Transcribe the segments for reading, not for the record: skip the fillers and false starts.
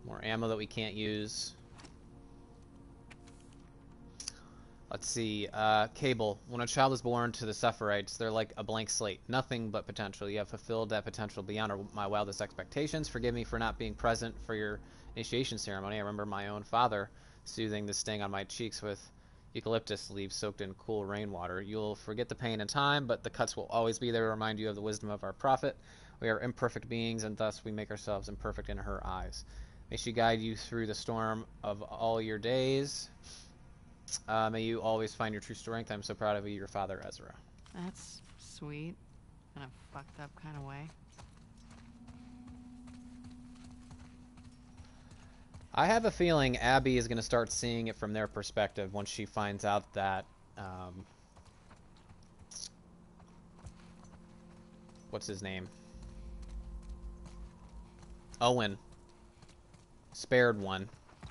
More ammo that we can't use. Let's see. Cable. When a child is born to the Sephirotes, they're like a blank slate. Nothing but potential. You have fulfilled that potential beyond my wildest expectations. Forgive me for not being present for your initiation ceremony. I remember my own father soothing the sting on my cheeks with eucalyptus leaves soaked in cool rainwater. You'll forget the pain in time, but the cuts will always be there to remind you of the wisdom of our prophet. We are imperfect beings, and thus we make ourselves imperfect in her eyes. May she guide you through the storm of all your days. May you always find your true strength. I'm so proud of you, your father, Ezra. That's sweet. In a fucked up kind of way. I have a feeling Abby is going to start seeing it from their perspective once she finds out that, what's his name? Owen. Spared one.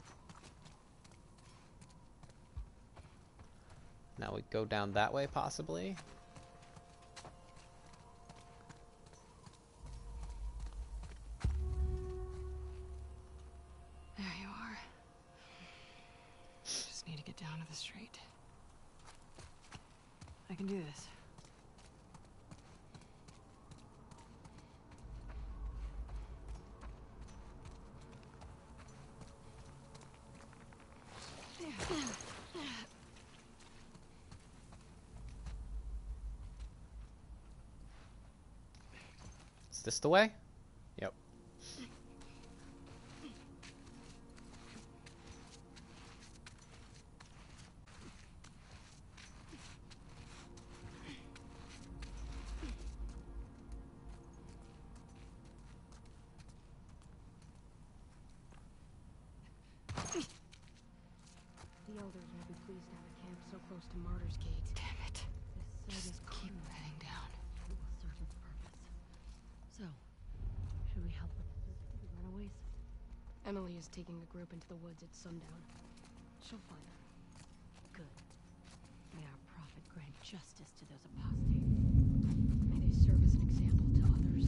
Now we go down that way, possibly. There you are. Just need to get down to the street. I can do this. Is this the way? Yep. The elders will be pleased to have a camp so close to Martyr's Gate. Damn it. This site is Keep common. heading down. It will serve its purpose. So, should we help with the search for the runaways? Emily is taking a group into the woods at sundown. She'll find them. Good. May our prophet grant justice to those apostates. May they serve as an example to others.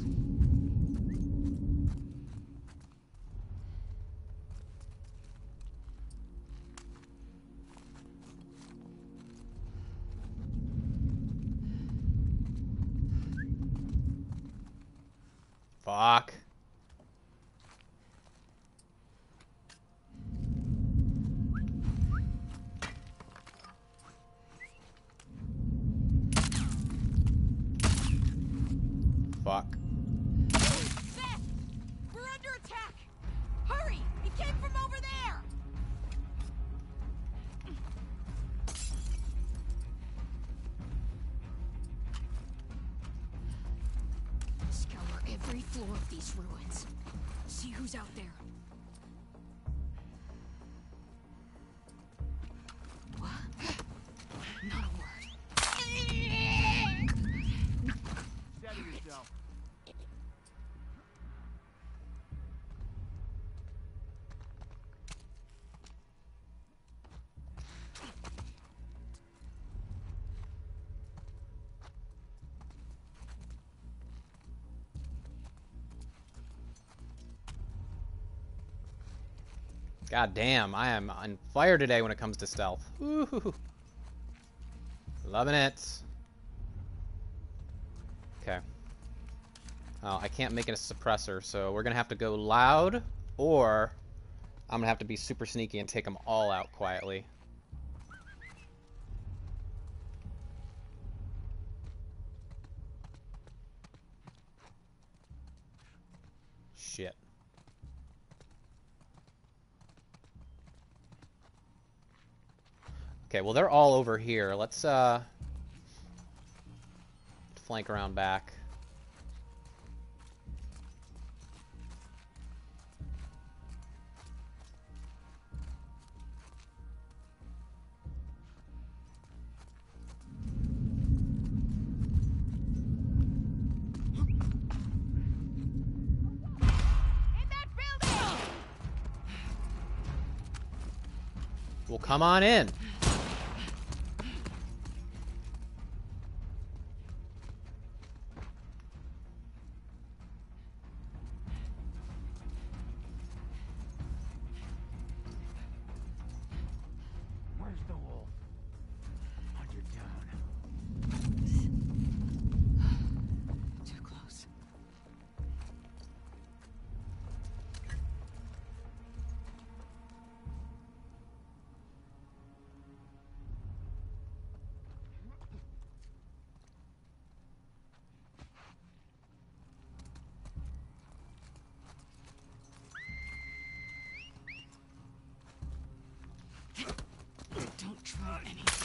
Fuck. Fuck. Beth! We're under attack! Hurry! He came from over there! Scour every floor of these ruins. See who's out there. What? Not a word. Steady yourself. God damn, I am on fire today when it comes to stealth. Woo-hoo-hoo. Loving it. Okay. Oh, I can't make it a suppressor, so we're gonna have to go loud, or I'm gonna have to be super sneaky and take them all out quietly. Shit. Okay, well they're all over here. Let's flank around back. In that building! Well, come on in.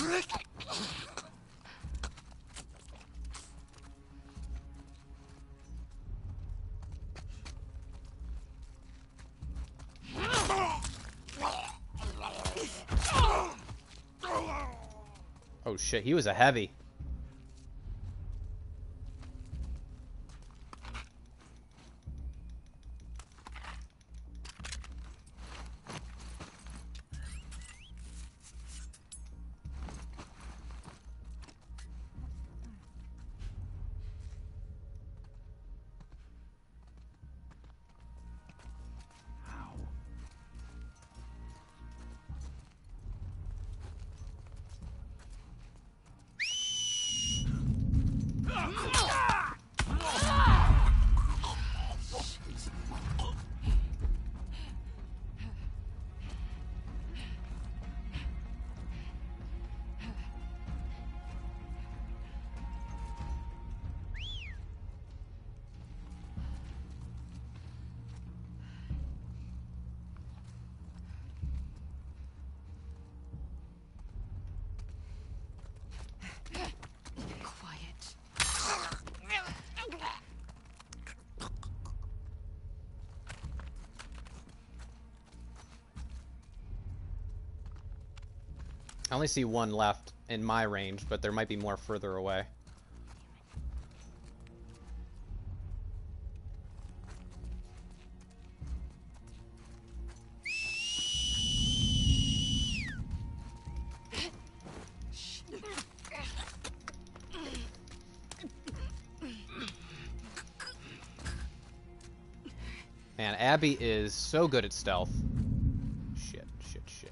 Oh shit, he was a heavy. I only see one left in my range, but there might be more further away. Man, Abby is so good at stealth. Shit, shit, shit.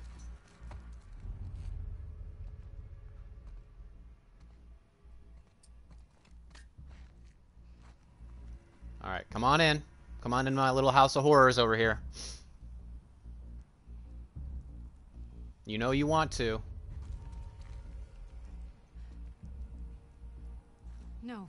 Alright, come on in. Come on in my little house of horrors over here. You know you want to. No.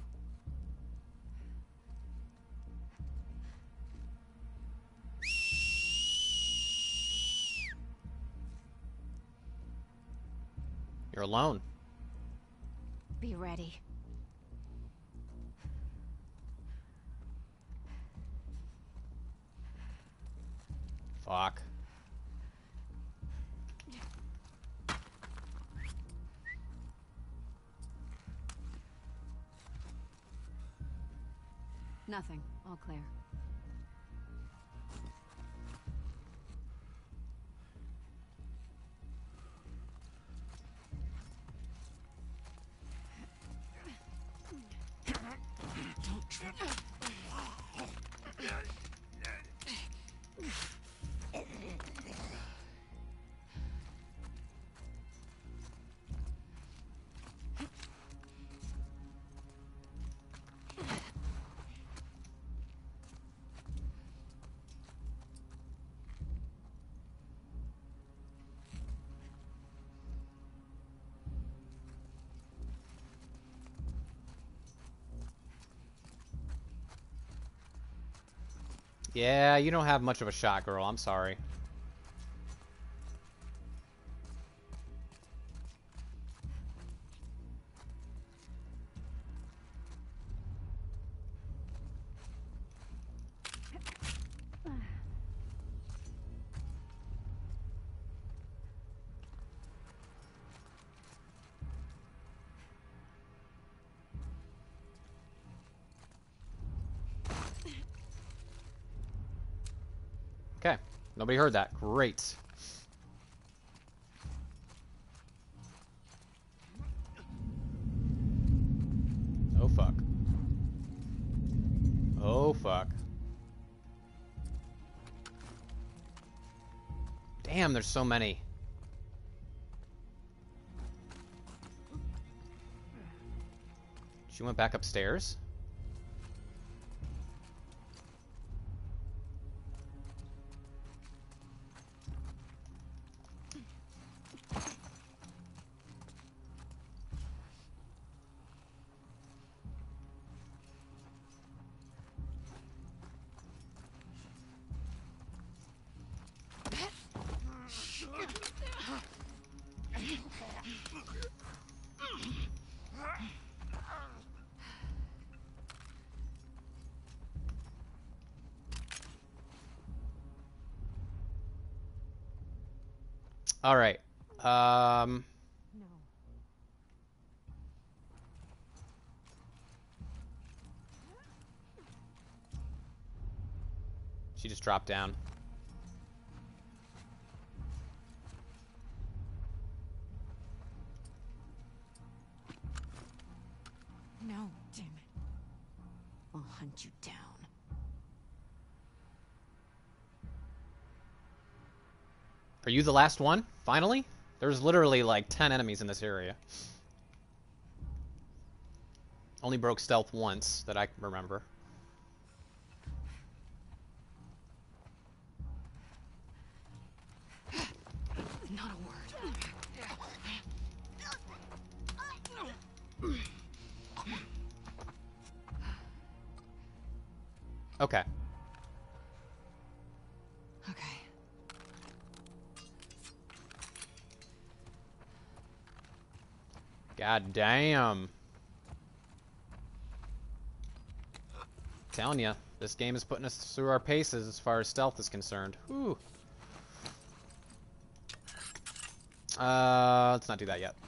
You're alone. Be ready. Fuck. Nothing. All clear. Yeah, you don't have much of a shot, girl. I'm sorry. Okay, nobody heard that. Great. Oh fuck. Oh fuck. Damn, there's so many. She went back upstairs? All right. No. She just dropped down. No, damn it. I'll hunt you down. Are you the last one? Finally? There's literally like 10 enemies in this area. Only broke stealth once that I remember. Not a word. Okay. Okay. God damn. Telling ya, this game is putting us through our paces as far as stealth is concerned. Whew. Let's not do that yet.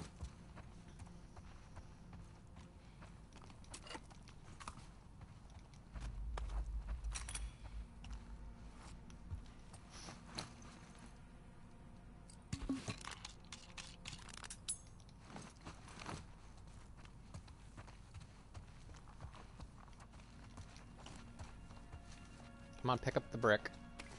Come on, pick up the brick.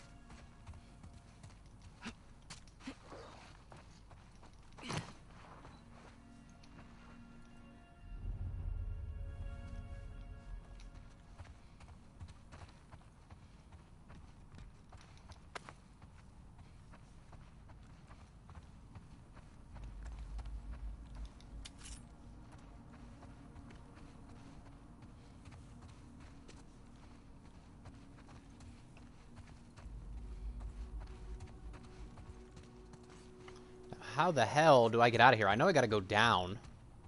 How the hell do I get out of here? I know I gotta go down.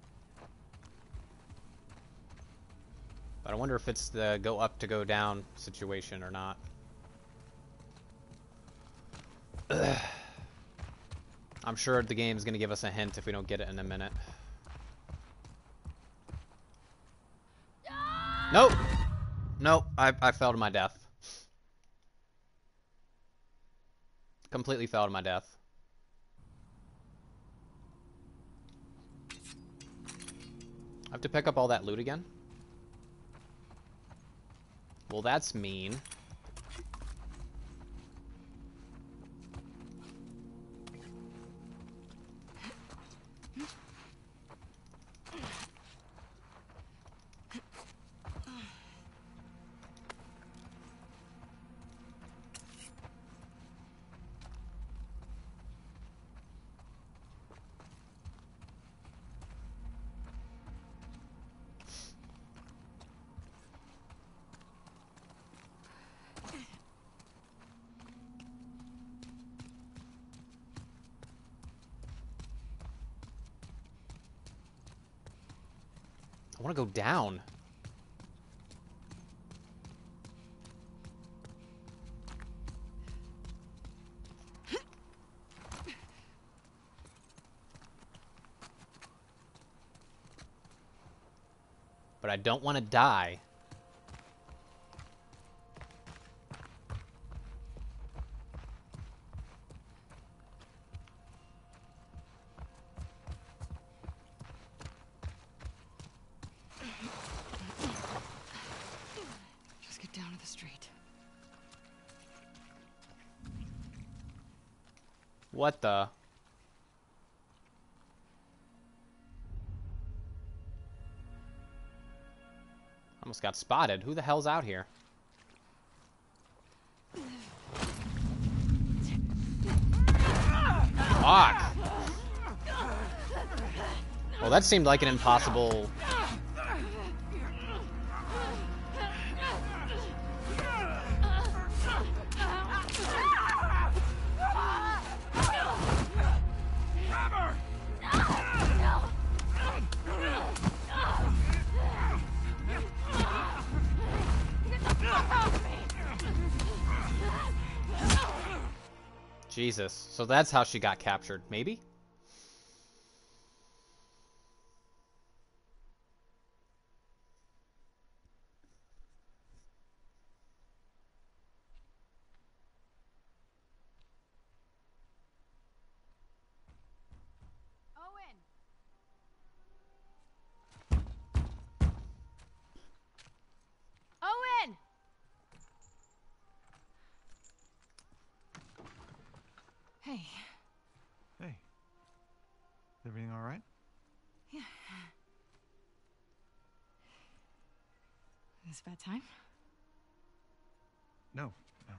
But I wonder if it's the go up to go down situation or not. Ugh. I'm sure the game is gonna give us a hint if we don't get it in a minute. Nope! Nope, I fell to my death. Completely fell to my death. I have to pick up all that loot again? Well, that's mean. I want to go down. But I don't want to die. Just get down to the street. What the? Almost got spotted. Who the hell's out here? Fuck! Well, that seemed like an impossible... Jesus. So that's how she got captured. Maybe? Owen! Owen! Hey. Hey. Everything all right? Yeah. Is it bad time? No. No.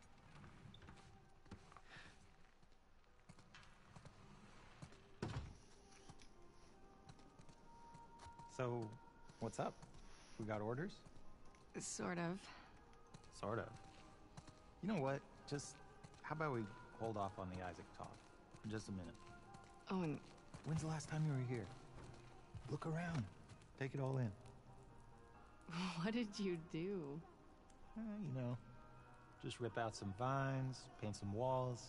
So, what's up? We got orders? Sort of. Sort of. You know what? Just, how about we hold off on the Isaac talk for just a minute? Oh, and When's the last time you were here? Look around. Take it all in. what did you do? You know, just rip out some vines, paint some walls.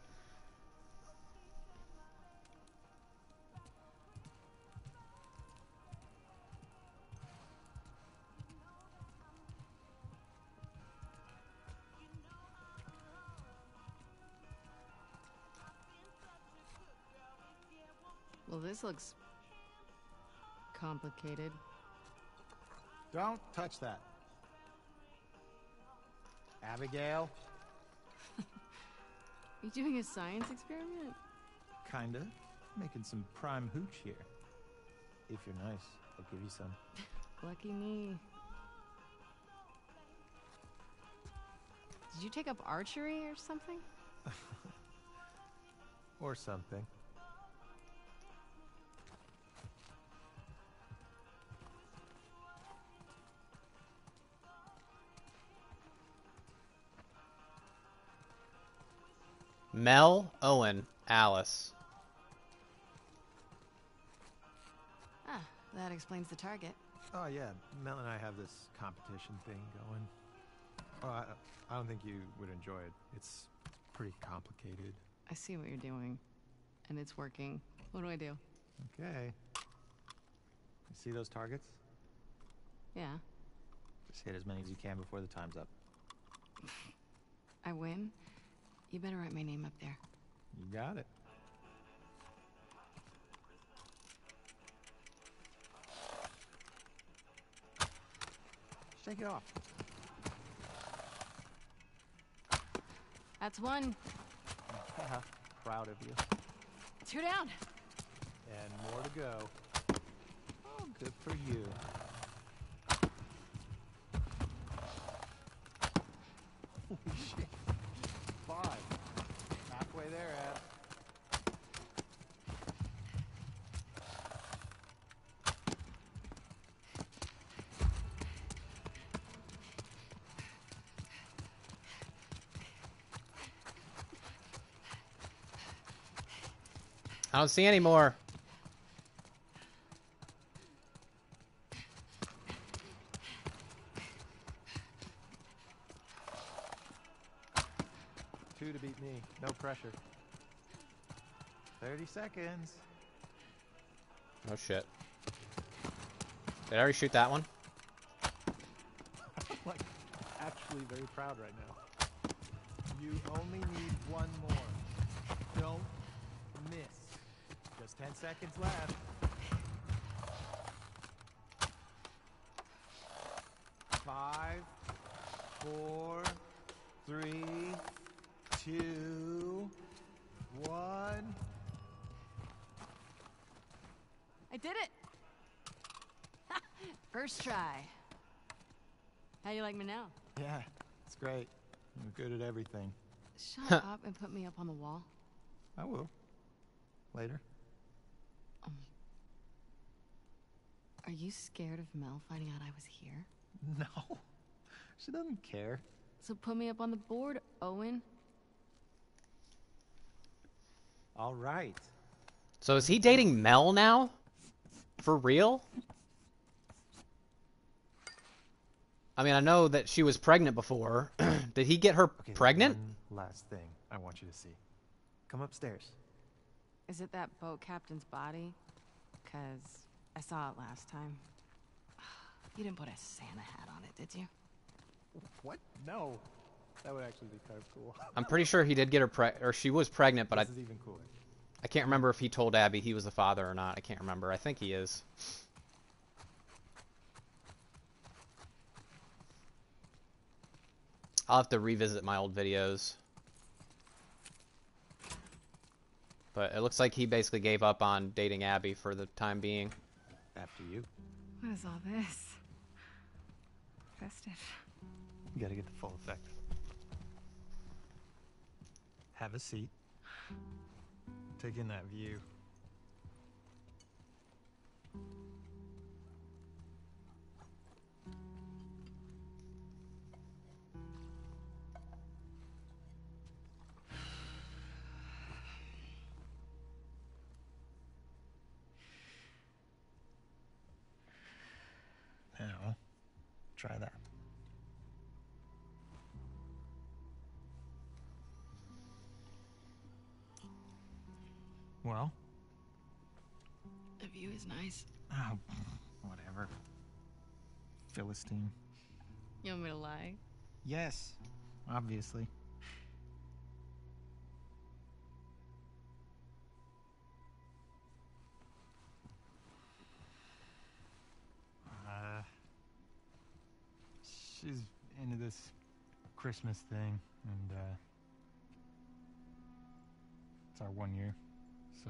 Well, this looks complicated. Don't touch that. Abigail? You doing a science experiment? Kinda. Making some prime hooch here. If you're nice, I'll give you some. Lucky me. Did you take up archery or something? Or something. Mel, Owen, Alice. Ah, that explains the target. Oh, yeah. Mel and I have this competition thing going. Oh, I don't think you would enjoy it. It's pretty complicated. I see what you're doing, and it's working. What do I do? Okay. You see those targets? Yeah, Just hit as many as you can before the time's up. I win. You better write my name up there. You got it. Shake it off. That's one. Haha, proud of you. 2 down. And more to go. Oh, good for you. Holy shit. 5. Halfway there, Ab. I don't see any more. Two to beat me. No pressure. 30 seconds. Oh shit. Did I already shoot that one? I'm like actually very proud right now. You only need one more. Don't miss. Just 10 seconds left. 5, 4, 3, 2, 1. I did it! First try. How you like me now? Yeah, it's great. You're good at everything. Shut up and put me up on the wall. I will. Later. Are you scared of Mel finding out I was here? No. She doesn't care. So put me up on the board, Owen. All right. So is he dating Mel now? For real? I mean, I know that she was pregnant before. Did he get her Okay, pregnant? one last thing I want you to see. Come upstairs. Is it that boat captain's body? 'Cause I saw it last time. You didn't put a Santa hat on it, did you? What? No. That would actually be kind of cool. I'm pretty sure he did get her or she was pregnant, but This is even cooler. I can't remember if he told Abby he was the father or not. I can't remember. I think he is. I'll have to revisit my old videos. But it looks like he basically gave up on dating Abby for the time being. After you. What is all this? Festive. You gotta get the full effect. Have a seat. Take in that view. Now, try that. Well? The view is nice. Oh, whatever. Philistine. You want me to lie? Yes, obviously. She's into this Christmas thing, and it's our 1 year, so.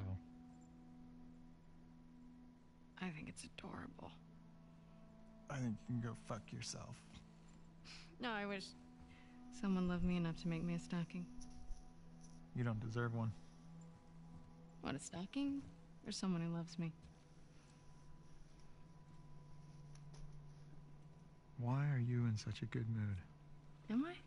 I think it's adorable. I think you can go fuck yourself. No, I wish someone loved me enough to make me a stocking. You don't deserve one. What, a stocking? Or someone who loves me? Why are you in such a good mood? Am I?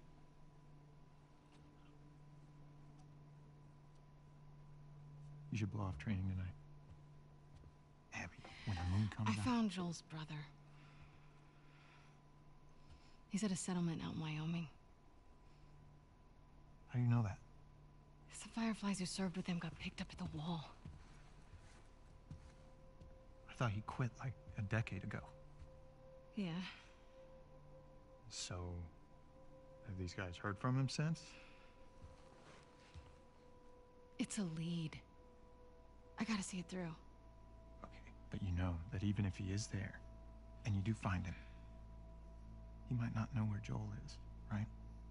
You should blow off training tonight. Abby, when the moon comes I out. found Joel's brother. He's at a settlement out in Wyoming. How do you know that? The Fireflies who served with him got picked up at the wall. I thought he quit like a decade ago. Yeah. So, have these guys heard from him since? It's a lead. I gotta see it through. Okay, but you know that even if he is there, and you do find him, he might not know where Joel is, right?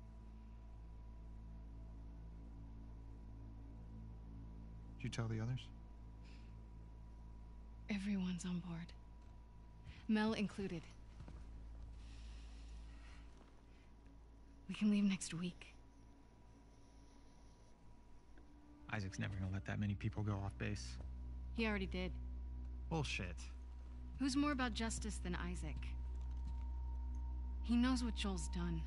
Did you tell the others? Everyone's on board. Mel included. We can leave next week. Isaac's never gonna let that many people go off base. He already did. Bullshit. Who's more about justice than Isaac? He knows what Joel's done.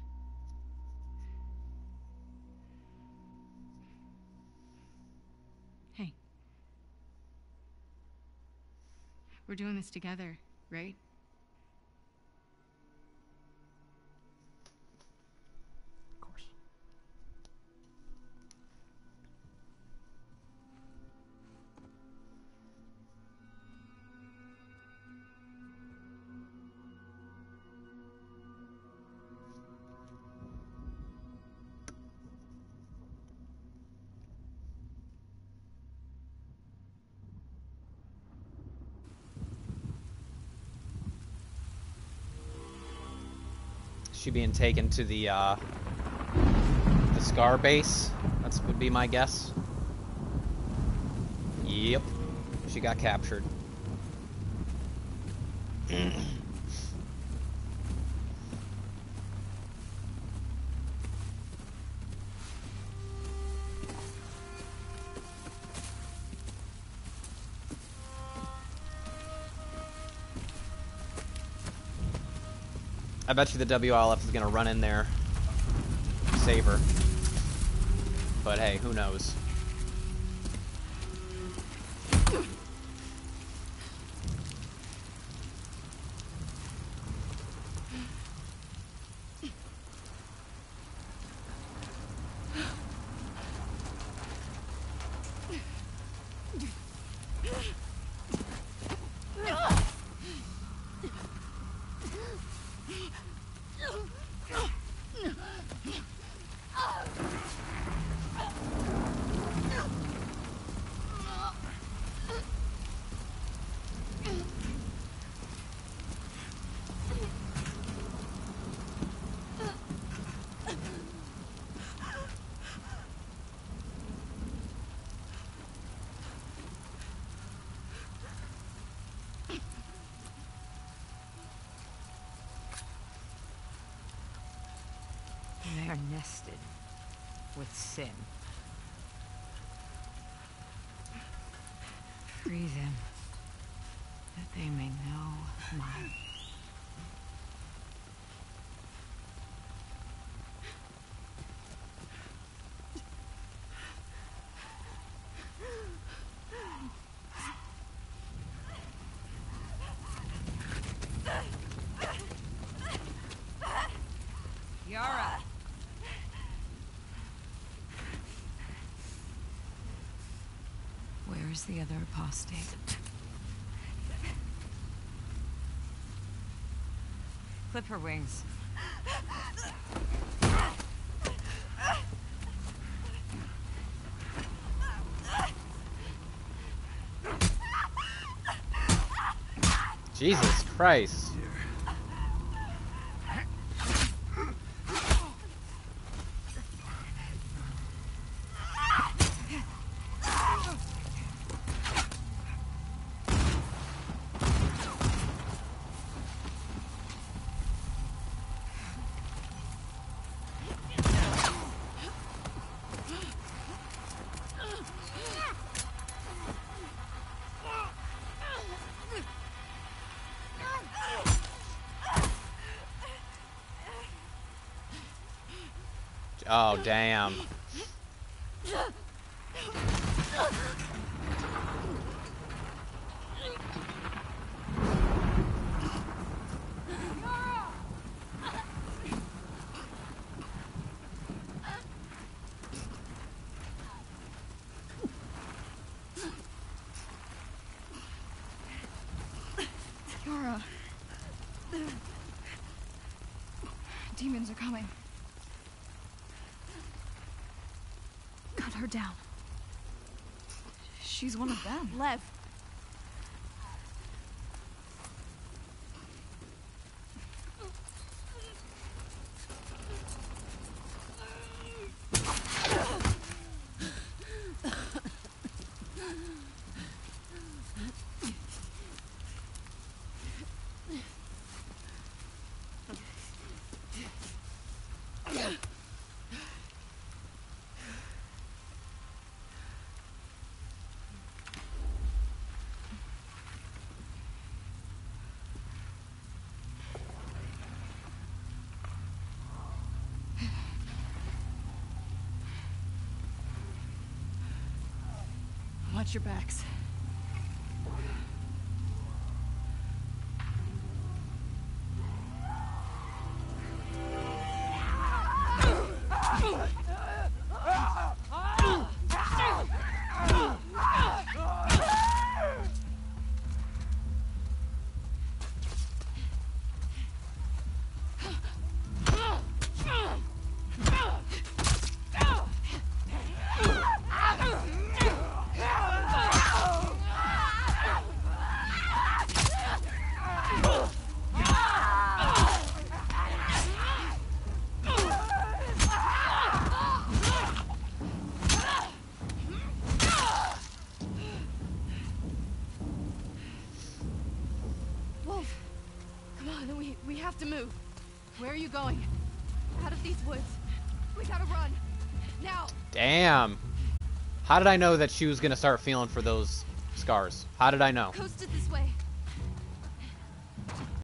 Hey. We're doing this together, right? Of course. She being taken to the Scar base. That would be my guess. Yep. She got captured. I bet you the WLF is going to run in there, save her. But hey, who knows? They are nested with sin. Free them, that they may know mine. Yara! Where is the other apostate? Clip her wings. Jesus Christ. Oh, damn. Yara. Demons are coming. Cut her down. She's one of them. Lev. Watch your backs. We have to move. Where are you going? Out of these woods. We gotta run. Now! Damn. How did I know that she was gonna start feeling for those scars? How did I know? Coasted this way.